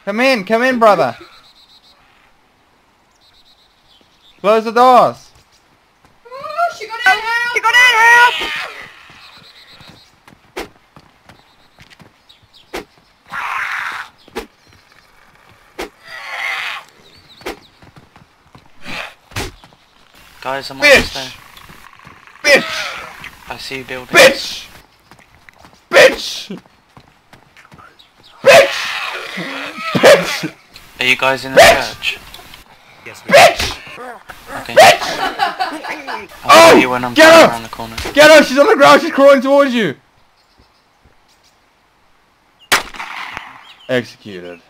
Come in, brother. Close the doors. Oh, she got in, help! She got in, help! Guys, I'm almost there. Bitch! I see you building. Bitch! Bitch! Bitch! Bitch! Are you guys in the church? Yes, Bitch! Okay. Bitch! I'll see you when I'm Get her! around the corner. Get her! She's on the ground! She's crawling towards you! Executed.